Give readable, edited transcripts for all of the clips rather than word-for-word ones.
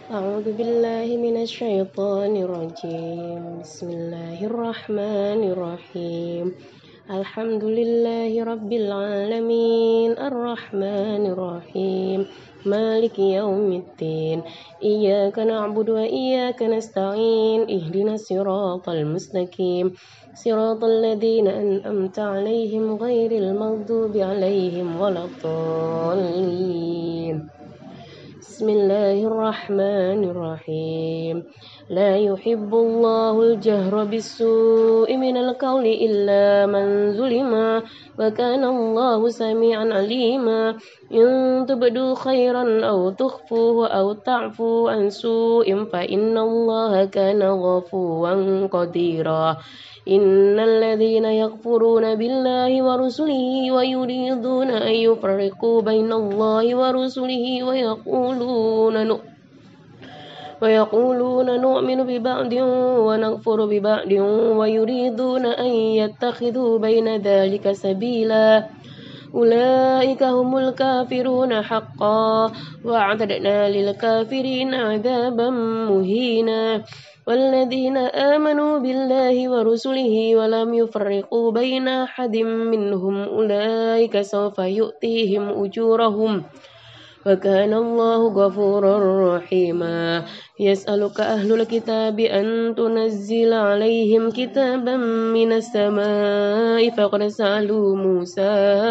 أعوذ بالله من الشيطان الرجيم. بسم الله الرحمن الرحيم. الحمد لله رب العالمين الرحمن الرحيم مالك يوم الدين. إياك نعبد وإياك نستعين. اهدنا الصراط المستقيم صراط الذين أنعمت عليهم غير المغضوب عليهم ولا الضالين. بسم الله الرحمن الرحيم. لا يحب الله الجهر بالسوء من القول إلا من ظلم وكان الله سميعا عليما. إن تبدوا خيرا أو تخفوه أو تعفوا عن سوء فإن الله كان غفورا قديرا. إن الذين يكفرون بالله ورسله ويريدون أن يفرقوا بين الله ورسله ويقولون نؤمن ببعض ونكفر ببعض ويريدون أن يتخذوا بين ذلك سبيلا. أولئك هم الكافرون حقا وأعتدنا للكافرين عذابا مهينا. والذين آمنوا بالله ورسله ولم يفرقوا بين أحد منهم أولئك سوف يؤتيهم أجورهم وكان الله غفورا رحيما. يسألك أهل الكتاب أن تنزل عليهم كتابا من السماء فقد سألوا موسى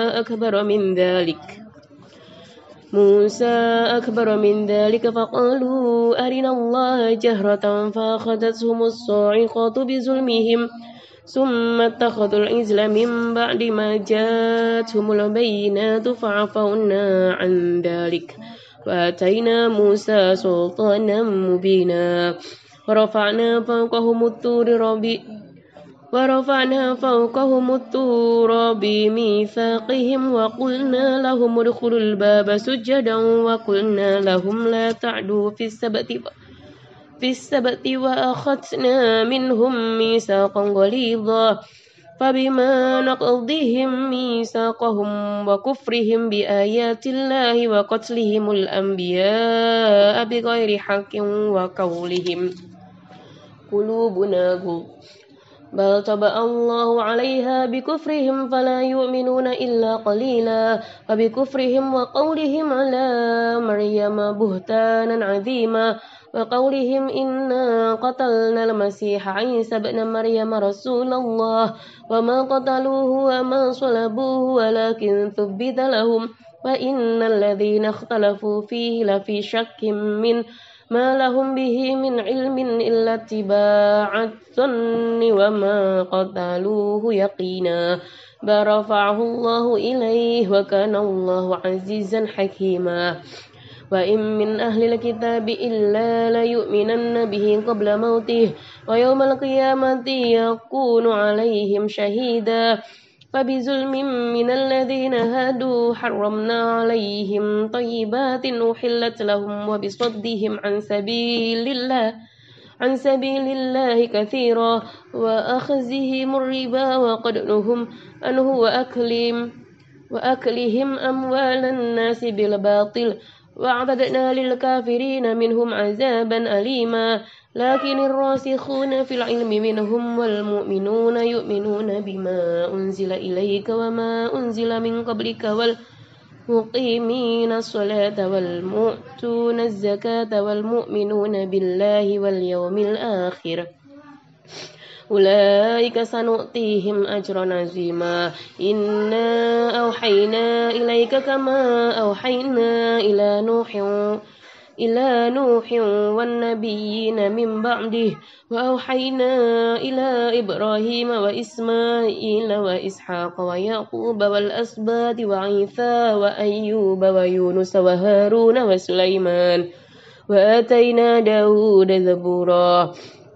أكبر من ذلك فقالوا أرنا الله جهرة فأخذتهم الصاعقة بظلمهم ثم اتخذوا العجل من بعد ما جاءتهم البينات فعفونا عن ذلك وآتينا موسى سلطانا مبينا. ورفعنا فوقهم الطور بميثاقهم وقلنا لهم ادخلوا الباب سجدا وقلنا لهم لا تعدوا في السبت وأخذنا منهم ميثاقا غليظا. فبما نقضهم ميثاقهم وكفرهم بآيات الله وقتلهم الأنبياء بغير حق وقولهم قلوبنا غلف بل طبع الله عليها بكفرهم فلا يؤمنون إلا قليلا. وبكفرهم وقولهم على مريم بهتانا عظيما وقولهم إنا قتلنا المسيح عيسى ابن مريم رسول الله وما قتلوه وما صلبوه ولكن ثبت لهم وإن الذين اختلفوا فيه لفي شك منه ما لهم به من علم إلا اتباع الظن وما قتلوه يقينا بل رفعه الله إليه وكان الله عزيزا حكيما. وإن من أهل الكتاب إلا ليؤمنن به قبل موته ويوم القيامة يكون عليهم شهيدا. فبظلم من الذين هادوا حرمنا عليهم طيبات أحلت لهم وبصدهم عن سبيل الله كثيرا وأخذهم الربا وقد نهوا عنه وأكلهم أموال الناس بالباطل وأعتدنا للكافرين منهم عذابا أليما. لكن الراسخون في العلم منهم والمؤمنون يؤمنون بما أنزل إليك وما أنزل من قبلك والمقيمين الصلاة والمؤتون الزكاة والمؤمنون بالله واليوم الآخر أولئك سنؤتيهم أجرا عظيما. إنا أوحينا إليك كما أوحينا إلى نوح والنبيين من بعده وأوحينا إلى إبراهيم وإسماعيل وإسحاق ويعقوب والأسباط وعيسى وأيوب ويونس وهارون وسليمان وآتينا داود زبورا.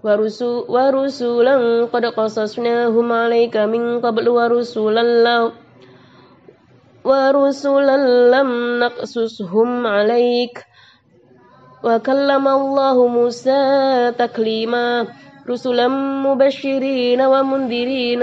ورسلا قد قصصناهم عليك من قبل ورسلا لم نقصصهم عليك وكلم الله موسى تكليما. رسلا مبشرين ومنذرين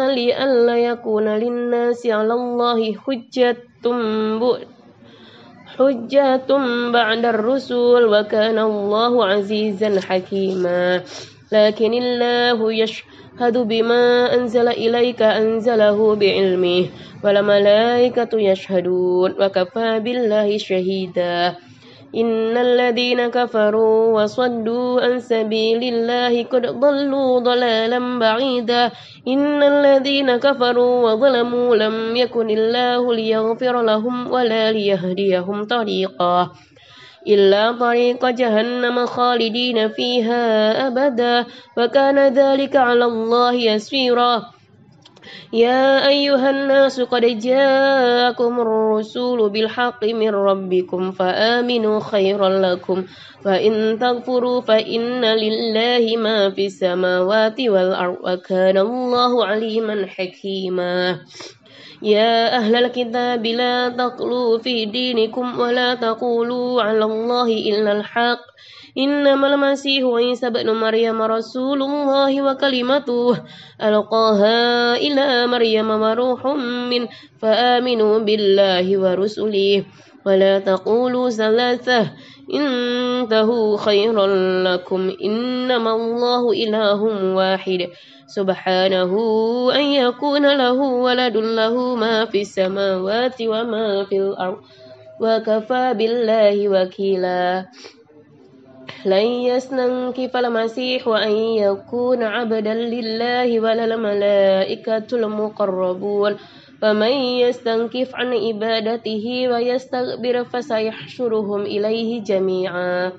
لئلا يكون للناس على الله حجة بعد الرسل وكان الله عزيزا حكيما لكن الله يشهد بما أنزل إليك أنزله بعلمه والملائكة يشهدون وكفى بالله شهيدا إن الذين كفروا وصدوا عن سبيل الله قد ضلوا ضلالا بعيدا إن الذين كفروا وظلموا لم يكن الله ليغفر لهم ولا ليهديهم طريقا إلا طريق جهنم خالدين فيها أبدا وكان ذلك على الله يسيرا يا أيها الناس قد جاءكم الرسول بالحق من ربكم فآمنوا خيرا لكم فإن تغفروا فإن لله ما في السماوات والأرض وكان الله عليما حكيما يا أهل الكتاب لا تغلوا في دينكم ولا تقولوا على الله إلا الحق إنما المسيح عيسى بن مريم رسول الله وكلمته ألقاها إلى مريم وروح منه فآمنوا بالله ورسله ولا تقولوا ثلاثة انتهوا خيرا لكم إنما الله إله واحد سبحانه أن يكون له ولد له ما في السماوات وما في الأرض وكفى بالله وكيلا لن يستنكف المسيح أن يكون عبدا لله ولا الملائكة المقربون فمن يستنكف عن عبادته ويستكبر فسيحشرهم إليه جميعا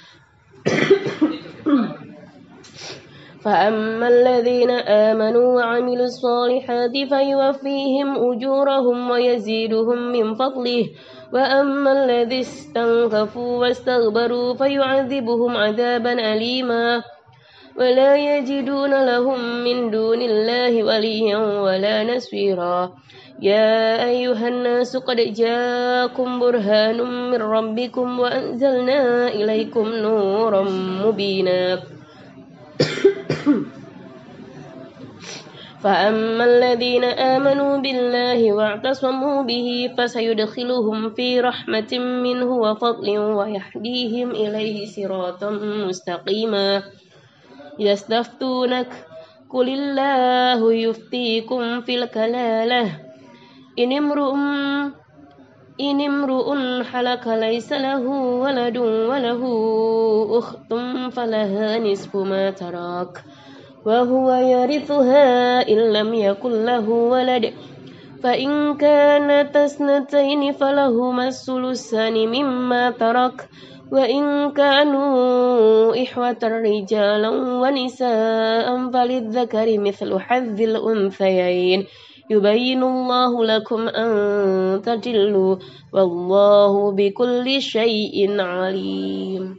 فأما الذين آمنوا وعملوا الصالحات فيوفيهم أجورهم ويزيدهم من فضله وأما الذين استنكفوا واستكبروا فيعذبهم عذابا أليما ولا يجدون لهم من دون الله وليا ولا نصيرا يا أيها الناس قد جاءكم برهان من ربكم وأنزلنا إليكم نورا مبينا فأما الذين آمنوا بالله واعتصموا به فسيدخلهم في رحمة منه وفضل ويهديهم إليه صراطا مستقيما يستفتونك قل الله يفتيكم في الكلالة إن امرؤ حلك ليس له ولد وله أخت فلها نصف ما ترك وهو يرثها إن لم يكن له ولد فإن كانت اثنتين فلهما الثلثان مما ترك وإن كانوا إخوة رجالا ونساء فللذكر مثل حظ الأنثيين يبين الله لكم أن تضلوا والله بكل شيء عليم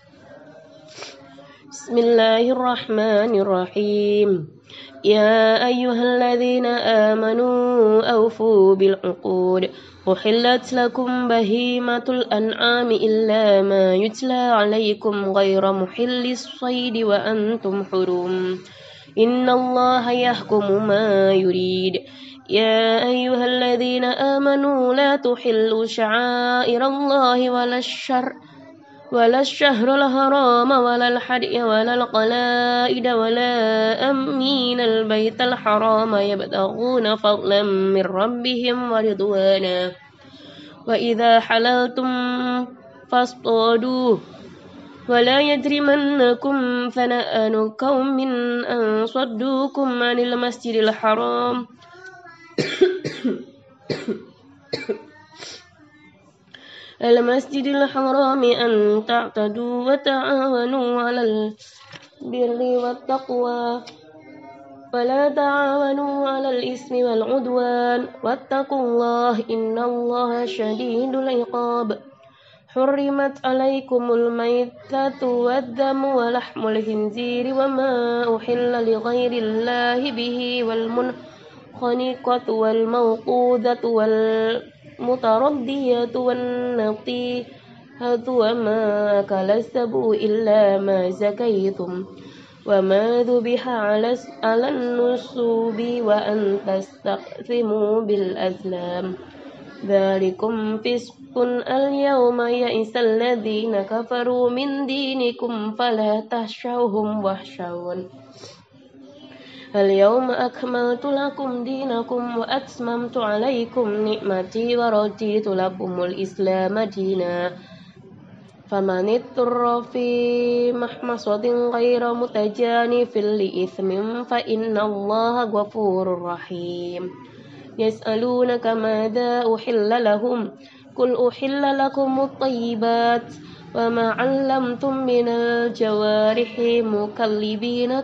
بسم الله الرحمن الرحيم يا أيها الذين آمنوا أوفوا بالعقود أحلت لكم بهيمة الأنعام إلا ما يتلى عليكم غير محل الصيد وأنتم حرم إن الله يحكم ما يريد يا أيها الذين آمنوا لا تحلوا شعائر الله ولا الشهر الحرام ولا الحدي ولا القلائد ولا أمين البيت الحرام يبتغون فضلا من ربهم ورضوانا وإذا حللتم فاصطادوا ولا يجرمنكم شنآن قوم أن صدوكم عن المسجد الحرام أن تعتدوا وتعاونوا على البر والتقوى ولا تعاونوا على الإثم والعدوان واتقوا الله إن الله شديد العقاب حرمت عليكم الميتة والدم ولحم الخنزير وما أحل لغير الله به والمنخنقة والموقوذة والمتردية والنطيحة وما أكل السبع إلا ما زكيتم وما ذبح على النصب وأن تستقسموا بالأزلام ذلكم فسق اليوم يئس الذين كفروا من دينكم فلا تخشوهم واخشون اليوم أكملت لكم دينكم وأتممت عليكم نعمتي ورضيت لكم الإسلام دينا فمن اضطر في محمصة غير متجانف لإثم فإن الله غفور رحيم يسألونك ماذا أحل لهم قل أحل لكم الطيبات وما علمتم من الجوارح مكلبين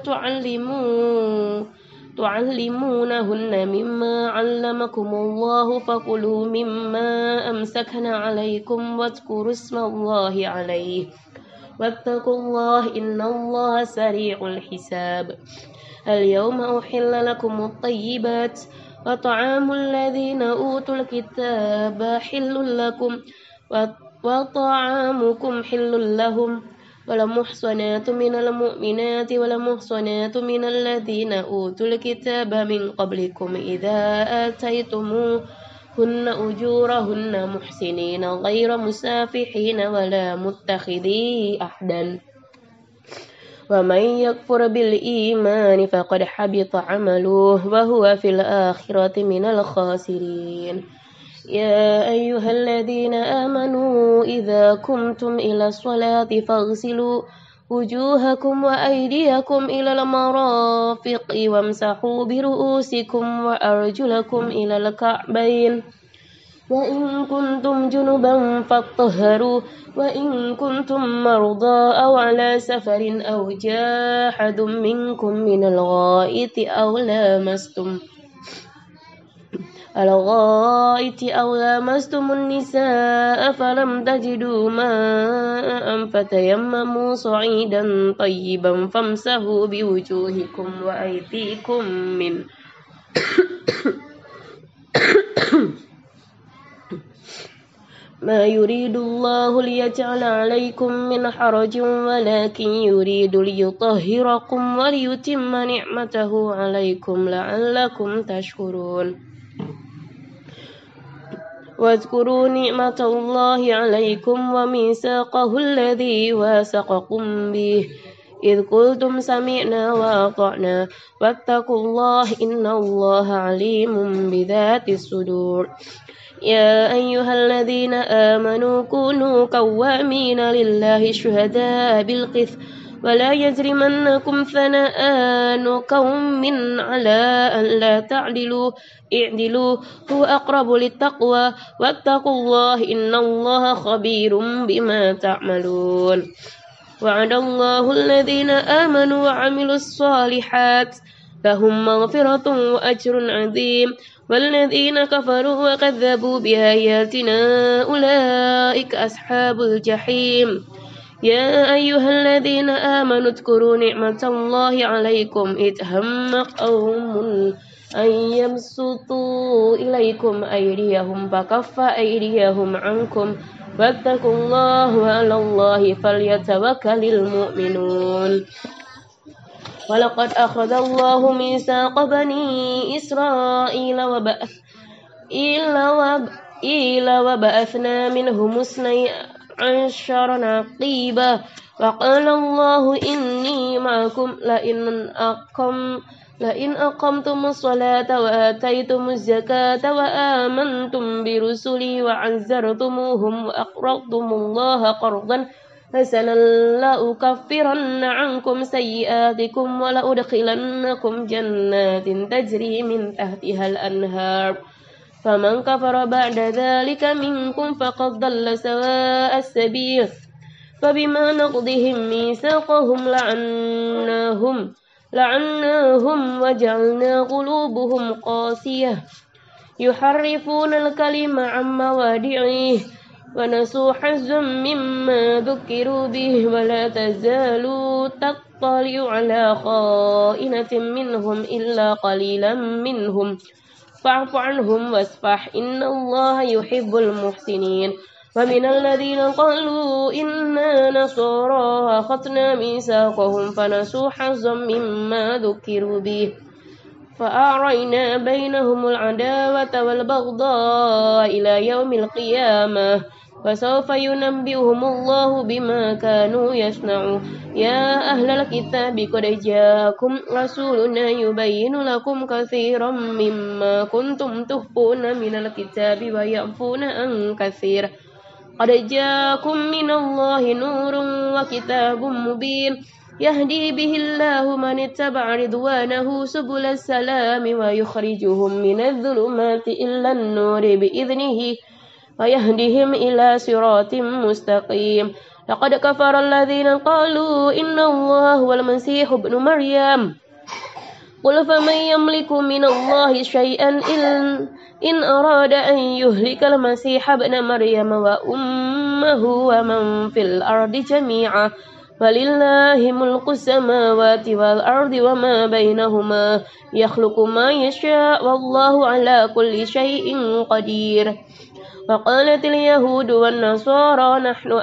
تعلمونهن مما علمكم الله فكلوا مما أمسكن عليكم واذكروا اسم الله عليه واتقوا الله إن الله سريع الحساب اليوم أحل لكم الطيبات وطعام الذين أوتوا الكتاب حل لكم وطعامكم حل لهم والمحصنات من المؤمنات والمحصنات من الذين أوتوا الكتاب من قبلكم إذا آتيتموهن أجورهن محسنين غير مسافحين ولا متخذي أحدا ومن يكفر بالإيمان فقد حبط عمله وهو في الآخرة من الخاسرين يا أيها الذين آمنوا إذا قمتم إلى الصلاة فاغسلوا وجوهكم وأيديكم إلى المرافق وامسحوا برؤوسكم وأرجلكم إلى الكعبين وإن كنتم جنبا فاطهروا وإن كنتم مرضى أو على سفر أو جاء أحد منكم من الغائط أو لامستم النساء فلم تجدوا ماء فتيمموا صعيدا طيبا فامسحوا بوجوهكم وأيديكم منه ما يريد الله ليجعل عليكم من حرج ولكن يريد ليطهركم وليتم نعمته عليكم لعلكم تشكرون واذكروا نعمة الله عليكم وميثاقه الذي واثقكم به إذ قلتم سمعنا وأطعنا واتقوا الله إن الله عليم بذات الصدور يا أيها الذين آمنوا كونوا قوامين لله شهداء بالقسط ولا يجرمنكم شنآن قوم على أن لا تعدلوا اعدلوا هو أقرب للتقوى واتقوا الله إن الله خبير بما تعملون وعد الله الذين آمنوا وعملوا الصالحات لهم مغفرة وأجر عظيم والذين كفروا وكذبوا بآياتنا أولئك أصحاب الجحيم يا أيها الذين آمنوا اذكروا نعمة الله عليكم إذ هم قوم أن يبسطوا إليكم أيديهم فكف أيديهم عنكم واتقوا الله وعلى الله فليتوكل المؤمنون ولقد أخذ الله ميثاق بني إسرائيل وبعثنا منهم 12 نقيبا وقال الله إني معكم لئن أقمتم الصلاة وآتيتم الزكاة وآمنتم برسلي وعزرتموهم وأقرضتم الله قرضا حسنا لأكفرن عنكم سيئاتكم ولأدخلنكم جنات تجري من تحتها الأنهار فمن كفر بعد ذلك منكم فقد ضل سواء السبيل فبما نقضهم ميثاقهم لعناهم وجعلنا قلوبهم قاسية يحرفون الكلم عن مواضعه ونسوا حظا مما ذكروا به ولا تزالوا تطلع على خائنة منهم إلا قليلا منهم فاعف عنهم واصفح إن الله يحب المحسنين ومن الذين قالوا إنا نصارى أخذنا ميثاقهم فنسوا حظا مما ذكروا به فأعرينا بينهم العداوة والبغضاء إلى يوم القيامة وسوف ينبئهم الله بما كانوا يصنعون يا أهل الكتاب قد جاءكم رسولنا يبين لكم كثيرا مما كنتم تخفون من الكتاب ويعفون عن كثير قد جاءكم من الله نور وكتاب مبين يهدي به الله من اتبع رضوانه سبل السلام ويخرجهم من الظلمات إلى النور بإذنه ويهديهم إلى صراط مستقيم لقد كفر الذين قالوا إن الله هو المسيح ابن مريم قل فمن يملك من الله شيئا إن أراد أن يهلك المسيح ابن مريم وأمه ومن في الأرض جميعا ولله ملك السماوات والأرض وما بينهما يخلق ما يشاء والله على كل شيء قدير وقالت اليهود والنصارى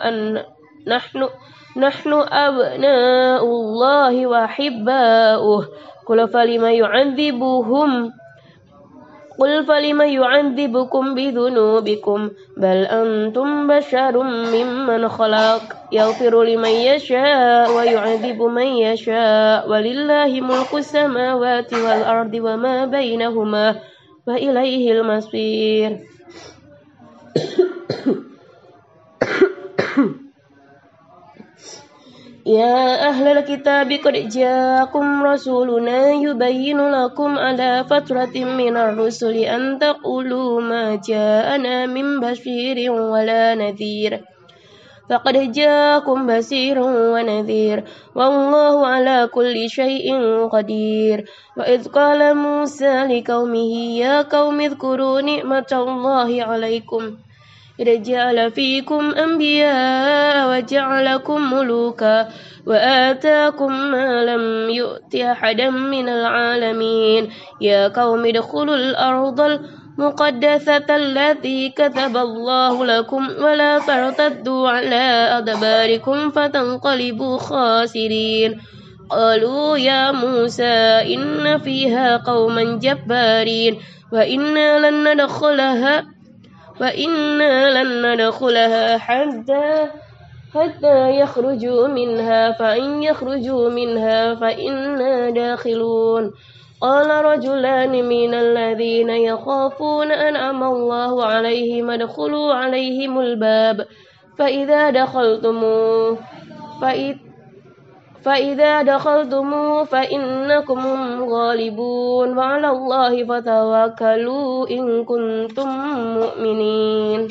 نحن أبناء الله وأحباؤه قل فلم يعذبكم بذنوبكم بل أنتم بشر ممن خلق يغفر لمن يشاء ويعذب من يشاء ولله ملك السماوات والأرض وما بينهما وإليه المصير يا أهل الكتاب قد جاءكم رسولنا يبين لكم على فترة من الرسل أن تقولوا ما جاءنا من بشير ولا نذير فقد جاءكم بشير ونذير والله على كل شيء قدير وإذ قال موسى لقومه يا قوم اذكروا نعمة الله عليكم إذ جعل فيكم أنبياء وجعلكم ملوكا وآتاكم ما لم يؤت أحدا من العالمين يا قوم ادخلوا الأرض المقدسة التي كتب الله لكم ولا ترتدوا على أدباركم فتنقلبوا خاسرين قالوا يا موسى إن فيها قوما جبارين وإنا لن ندخلها حتى يخرجوا منها فإن يخرجوا منها فإنا داخلون قال رجلان من الذين يخافون أنعم الله عليهم ادخلوا عليهم الباب فإذا دخلتموه فإنكم غالبون وعلى الله فتوكلوا إن كنتم مؤمنين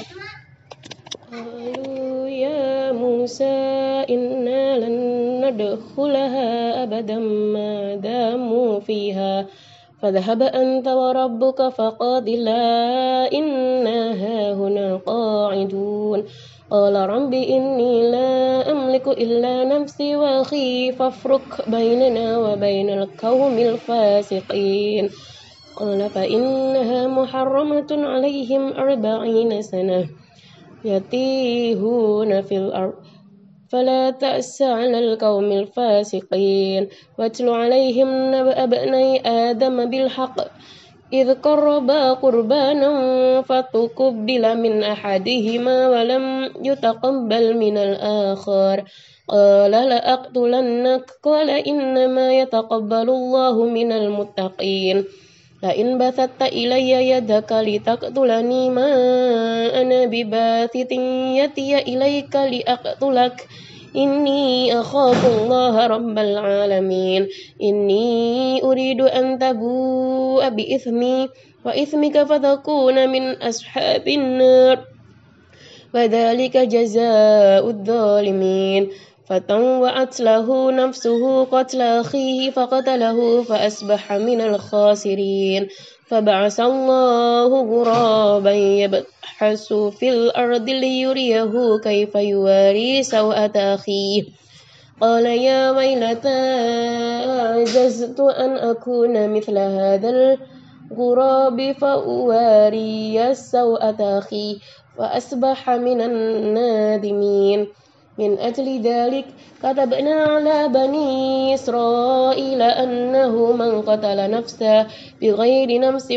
قالوا يا موسى إنا لن ندخلها أبدا ما داموا فيها فاذهب أنت وربك فقاتلا إنا هاهنا قاعدون قال رب إني لا أملك إلا نفسي وأخي فافرق بيننا وبين القوم الفاسقين قال فإنها محرمة عليهم 40 سنة يتيهون في الأرض فلا تأس على القوم الفاسقين واتل عليهم نبأ ابني آدم بالحق إذ قربا قربانا فتقبل من أحدهما ولم يتقبل من الآخر قال لأقتلنك قال إنما يتقبل الله من المتقين لئن بسطت إلي يدك لتقتلني ما أنا بباسط يدي إليك لأقتلك إني أخاف الله رب العالمين إني أريد أن تبوء بإثمي وإثمك فتكون من أصحاب النار وذلك جزاء الظالمين فطوعت له نفسه قتل أخيه فقتله فأصبح من الخاسرين فبعث الله غرابا يبحث في الأرض ليريه كيف يواري سوءة أخيه قال يا ويلتى عجزت أن أكون مثل هذا الغراب فأواري سوءة أخي فأصبح من النادمين من أجل ذلك كتبنا على بني إسرائيل أنه من قتل نفسا بغير نفس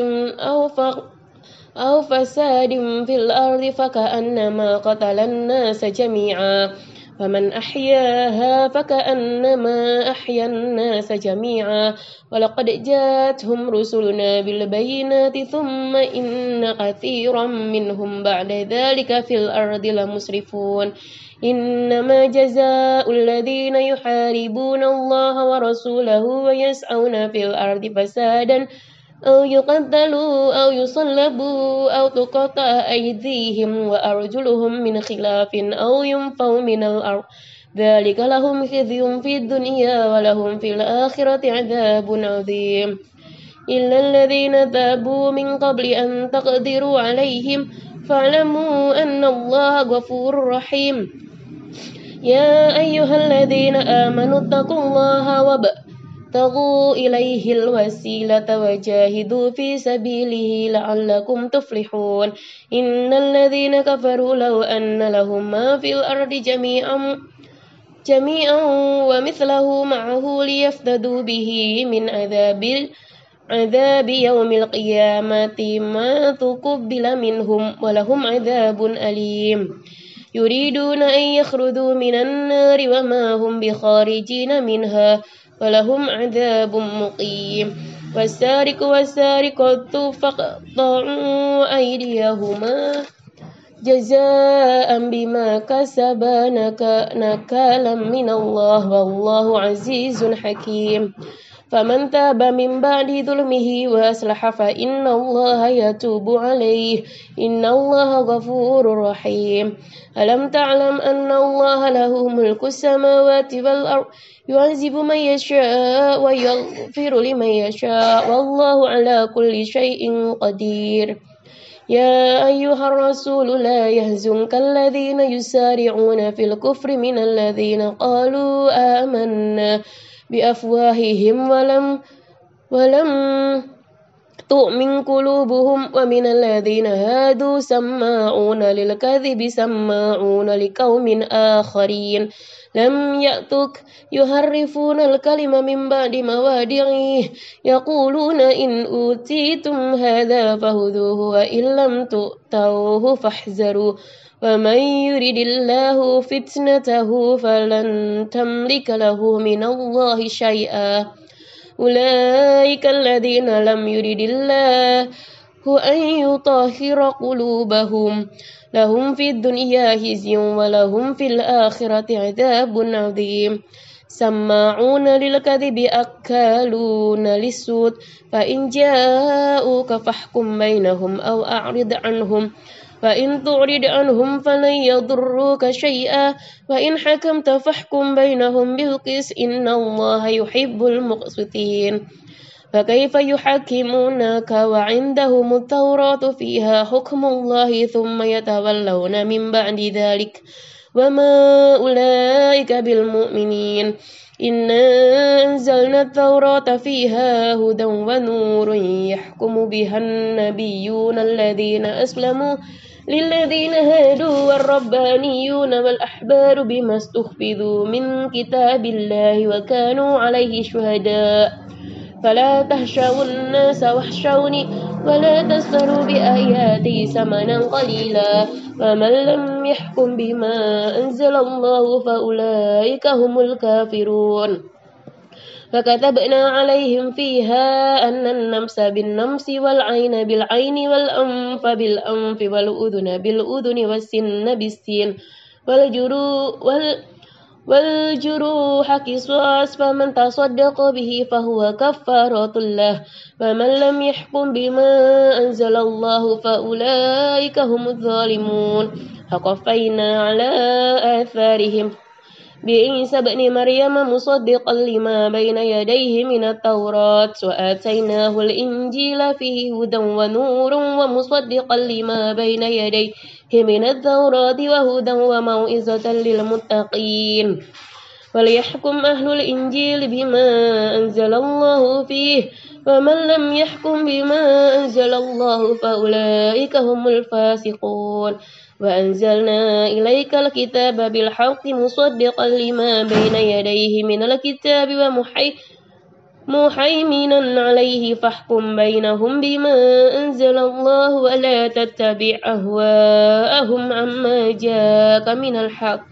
أو فساد في الأرض فكأنما قتل الناس جميعا فمن أحياها فكأنما أحيا الناس جميعا ولقد جاءتهم رسلنا بالبينات ثم إن كثيرا منهم بعد ذلك في الأرض لمسرفون إنما جزاء الذين يحاربون الله ورسوله ويسعون في الأرض فسادا أو يقتلوا أو يصلبوا أو تقطع أيديهم وأرجلهم من خلاف أو ينفوا من الأرض ذلك لهم خزي في الدنيا ولهم في الآخرة عذاب عظيم إلا الذين تابوا من قبل أن تقدروا عليهم فاعلموا أن الله غفور رحيم يا أيها الذين آمنوا اتقوا الله وابتغوا إليه الوسيلة وجاهدوا في سبيله لعلكم تفلحون إن الذين كفروا لو أن لهم ما في الأرض جميعا ومثله معه ليفتدوا به من عذاب يوم القيامة ما تقبل منهم ولهم عذاب أليم يريدون أن يخرجوا من النار وما هم بخارجين منها ولهم عذاب مقيم والسارق والسارقة فاقطعوا أيديهما جزاء بما كسبا نكالا من الله والله عزيز حكيم فمن تاب من بعد ظلمه وأصلح فإن الله يتوب عليه إن الله غفور رحيم ألم تعلم أن الله له ملك السماوات والأرض يعذب من يشاء ويغفر لمن يشاء والله على كل شيء قدير يا أيها الرسول لا يحزنك الذين يسارعون في الكفر من الذين قالوا آمنا بأفواههم ولم تؤمن قلوبهم ومن الذين هادوا سماعون للكذب سماعون لقوم آخرين لم يأتك يحرفون الكلم من بعد مواضعه يقولون إن أوتيتم هذا فخذوه وإن لم تؤتوه فاحذروا ومن يرد الله فتنته فلن تملك له من الله شيئا أولئك الذين لم يرد الله أن يطهر قلوبهم لهم في الدنيا خزي ولهم في الآخرة عذاب عظيم سماعون للكذب أكالون للسوت فإن جاءوك فاحكم بينهم أو أعرض عنهم فإن تعرض عنهم فلن يضروك شيئا وإن حكمت فاحكم بينهم بالقسط إن الله يحب المقسطين فكيف يحكمونك وعندهم التوراة فيها حكم الله ثم يتولون من بعد ذلك وما أولئك بالمؤمنين إنا أنزلنا التوراة فيها هدى ونور يحكم بها النبيون الذين أسلموا للذين هادوا والربانيون والأحبار بما استحفظوا من كتاب الله وكانوا عليه شهداء فلا تخشوا الناس واخشوني ولا تشتروا بآياتي ثمنا قليلا ومن لم يحكم بما أنزل الله فأولئك هم الكافرون فكتبنا عليهم فيها أن النفس بالنفس والعين بالعين والأنف بالأنف والأذن بالأذن والسن بالسن والجروح قصاص فمن تصدق به فهو كفارة له ومن لم يحكم بما أنزل الله فأولئك هم الظالمون فقفينا على آثارهم بعيسى ابن مريم مصدقا لما بين يديه من التوراة وآتيناه الإنجيل فيه هدى ونور ومصدقا لما بين يديه من التوراة وهدى وموعظة للمتقين وليحكم أهل الإنجيل بما أنزل الله فيه ومن لم يحكم بما أنزل الله فأولئك هم الفاسقون وأنزلنا إليك الكتاب بالحق مصدقا لما بين يديه من الكتاب ومحيمنا عليه فاحكم بينهم بما أنزل الله ولا تتبع أهواءهم عما جاءك من الحق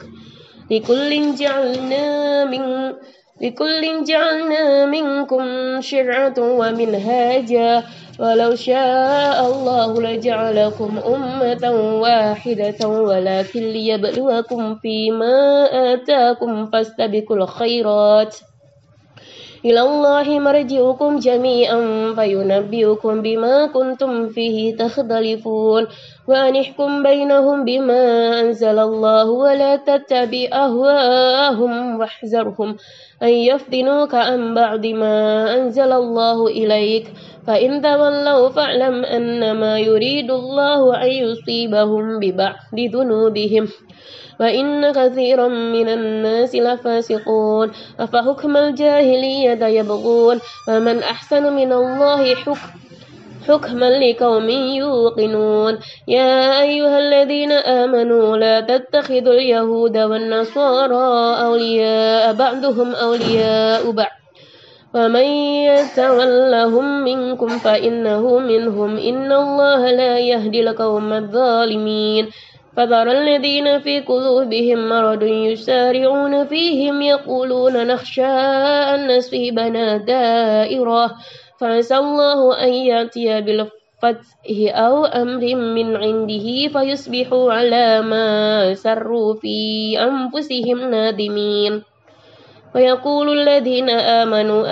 لكل جعلنا منكم شرعة ومنهاجا ولو شاء الله لجعلكم أمة واحدة ولكن ليبلوكم فيما آتاكم فاستبقوا الخيرات إلى الله مرجعكم جميعا فينبئكم بما كنتم فيه تختلفون وأن احكم بينهم بما أنزل الله ولا تتبع أهواءهم واحذرهم أن يفتنوك عن بعد ما أنزل الله إليك فإن تولوا فاعلم أنما يريد الله أن يصيبهم ببعض ذنوبهم وإن كثيرا من الناس لفاسقون أفحكم الجاهلية يبغون ومن أحسن من الله حكما لقوم يوقنون يا أيها الذين آمنوا لا تتخذوا اليهود والنصارى أولياء بعضهم أولياء بعض ومن يتولهم منكم فإنه منهم إن الله لا يهدي القوم الظالمين فترى الذين في قلوبهم مرض يسارعون فيهم يقولون نخشى أن نصيبنا دائرة فعسى الله أن يأتي بالفتح أو أمر من عنده فيصبحوا على ما سروا في أنفسهم نادمين ويقول الذين آمنوا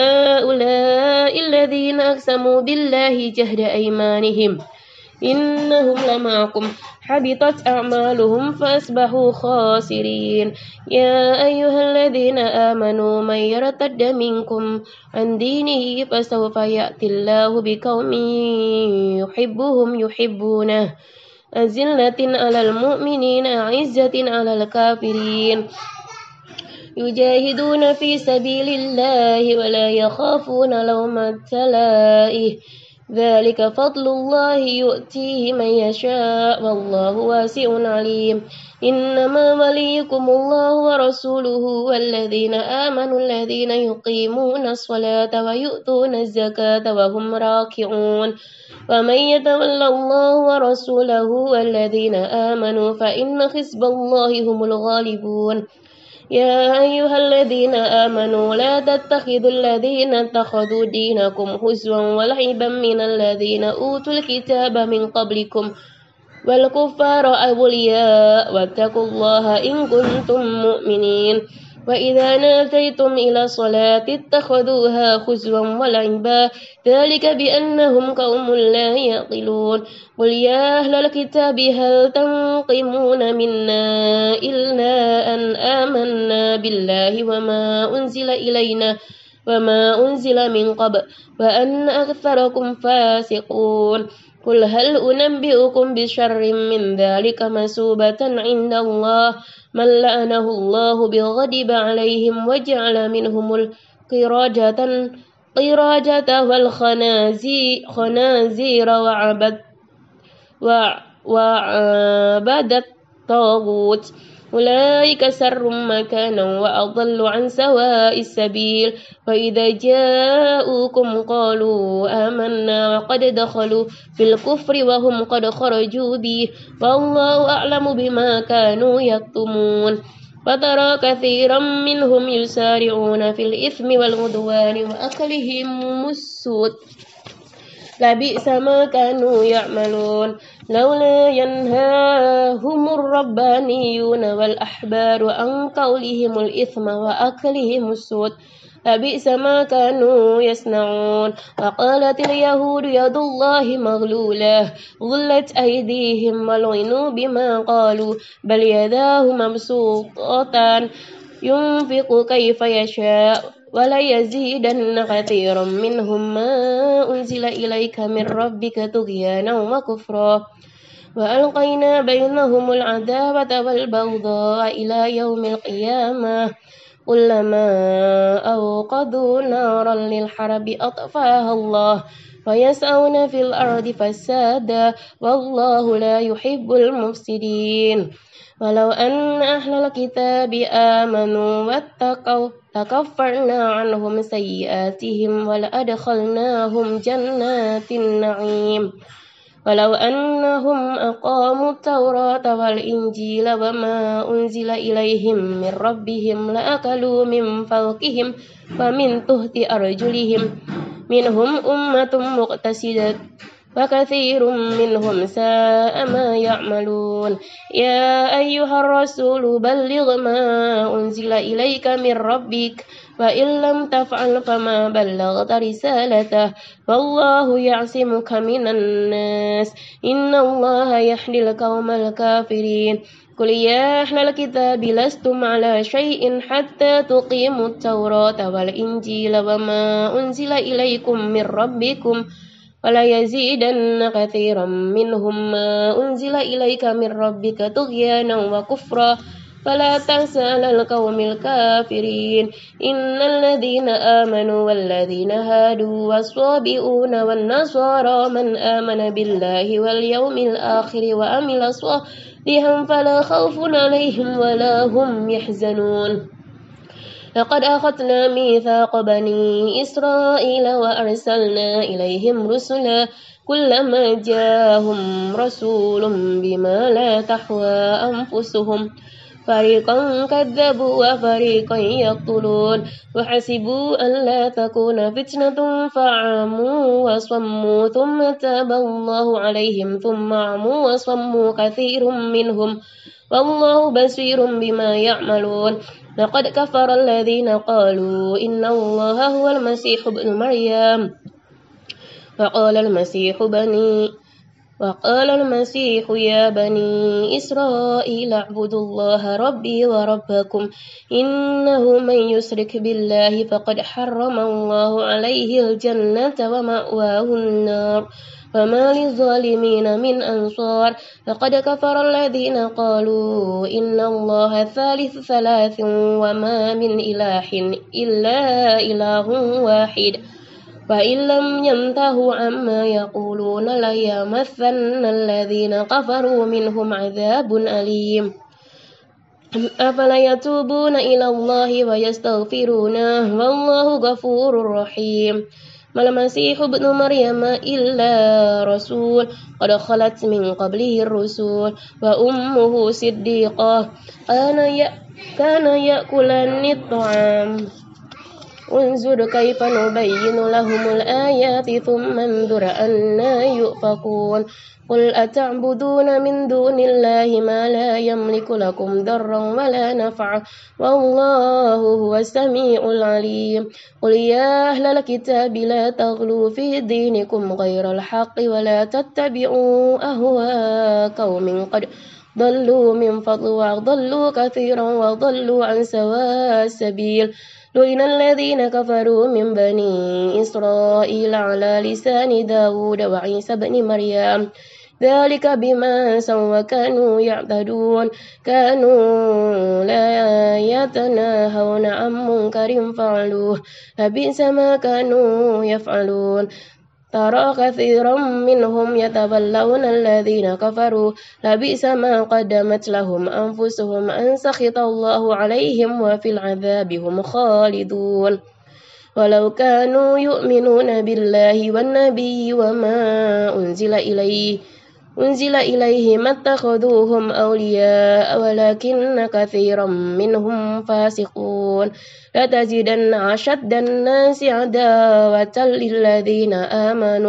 أهؤلاء الذين أقسموا بالله جهد أيمانهم إنهم لمعكم حبطت أعمالهم فأصبحوا خاسرين يا أيها الذين آمنوا من يرتد منكم عن دينه فسوف يأتي الله بقوم يحبهم يحبونه أذلة على المؤمنين أعزة على الكافرين يجاهدون في سبيل الله ولا يخافون لومة لائم ذلك فضل الله يؤتيه من يشاء والله واسع عليم إنما وليكم الله ورسوله والذين آمنوا الذين يقيمون الصلاة ويؤتون الزكاة وهم راكعون ومن يتولى الله ورسوله والذين آمنوا فإن حزب الله هم الغالبون يا أيها الذين آمنوا لا تتخذوا الذين اتخذوا دينكم هزوا ولعبا من الذين أوتوا الكتاب من قبلكم والكفار أولياء واتقوا الله إن كنتم مؤمنين وإذا ناديتم إلى الصلاة اتخذوها هزوا ولعبا ذلك بأنهم قوم لا يعقلون قل يا أهل الكتاب هل تنقمون منا إلا أن آمنا بالله وما أنزل من قبل وأن أكثركم فاسقون قل هل أنبئكم بشر من ذلك مثوبة عند الله من لعنه الله بغضب عليهم وجعل منهم القردة والخنازير وعبد الطاغوت أولئك شر مكانا وأضل عن سواء السبيل وإذا جاءوكم قالوا آمنا وقد دخلوا في الكفر وهم قد خرجوا به والله أعلم بما كانوا يكتمون فترى كثيرا منهم يسارعون في الإثم والعدوان وأكلهم السحت لبئس ما كانوا يعملون لولا ينهاهم الربانيون والأحبار عن قولهم الإثم وأكلهم السحت لبئس ما كانوا يصنعون وقالت اليهود يد الله مغلولة غلت أيديهم ولعنوا بما قالوا بل يداه مبسوطتان ينفق كيف يشاء وليزيدن كثيرا منهم ما أنزل إليك من ربك طغيانا وكفرا وألقينا بينهم العداوة والبغضاء إلى يوم القيامة كلما أوقدوا نارا للحرب أطفاها الله ويسعون في الأرض فسادا والله لا يحب المفسدين ولو أن أهل الكتاب آمنوا واتقوا لكفرنا عنهم سيئاتهم ولأدخلناهم جنات النعيم ولو أنهم أقاموا التوراة والإنجيل وما أنزل إليهم من ربهم لأكلوا من فوقهم ومن تحت أرجلهم منهم أمة مقتصدة وكثير منهم ساء ما يعملون يا أيها الرسول بلغ ما أنزل إليك من ربك وإن لم تفعل فما بلغت رسالته والله يعصمك من الناس إن الله يهدي القوم الكافرين قل يا أهل الكتاب لستم على شيء حتى تقيموا التوراة والإنجيل وما أنزل إليكم من ربكم وليزيدن كثيرا منهم ما أنزل إليك من ربك طغيانا وكفرا فلا تأس على القوم الكافرين إن الذين آمنوا والذين هادوا والصابئون والنصارى من آمن بالله واليوم الآخر وعمل صالحا فلا خوف عليهم ولا هم يحزنون لقد أخذنا ميثاق بني إسرائيل وأرسلنا إليهم رسلا كلما جاءهم رسول بما لا تحوى أنفسهم فريقا كذبوا وفريقا يقتلون وحسبوا ألا تكون فتنة فعموا وصموا ثم تاب الله عليهم ثم عموا وصموا كثير منهم والله بصير بما يعملون لقد كفر الذين قالوا إن الله هو المسيح ابن مريم وقال المسيح يا بني إسرائيل اعبدوا الله ربي وربكم إنه من يشرك بالله فقد حرم الله عليه الجنة ومأواه النار وما للظالمين من أنصار لقد كفر الذين قالوا إن الله ثالث ثلاث وما من إله إلا إله واحد وإن لم ينتهوا عما يقولون ليمسن الذين كفروا منهم عذاب أليم أفلا يتوبون إلى الله ويستغفرونه والله غفور رحيم ما المسيح ابن مريم إلا رسول قد خلت من قبله الرسل وأمه صديقة كان يأكلان الطعام انظر كيف نبين لهم الآيات ثم انظر أنا يؤفكون قل أتعبدون من دون الله ما لا يملك لكم ضرا ولا نفعا والله هو السميع العليم قل يا أهل الكتاب لا تغلوا في دينكم غير الحق ولا تتبعوا أهواء قوم قد ضلوا من فضل وضلوا كثيرا وضلوا عن سواء السبيل لئن الذين كفروا من بني إسرائيل على لسان داود وعيسى بن مريم ذلك بما عصوا وكانوا يعتدون كانوا لا يتناهون عن منكر فعلوه لبئس ما كانوا يفعلون ترى كثيرا منهم يتولون الذين كفروا لبئس ما قدمت لهم أنفسهم أن سخط الله عليهم وفي العذاب هم خالدون ولو كانوا يؤمنون بالله والنبي وما أنزل إليه ما اتخذوهم أولياء ولكن كثيرا منهم فاسقون لتجدن أشد الناس عداوة للذين آمنوا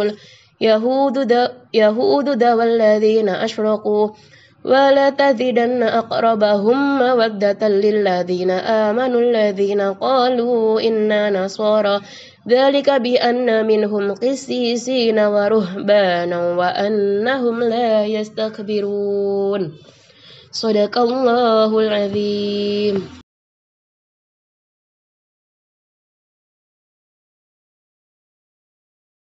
اليهود والذين أشركوا ولتجدن أقربهم مودة للذين آمنوا الذين قالوا إنا نصارى ذلك بأن منهم قسيسين ورهبانا وأنهم لا يستكبرون صدق الله العظيم.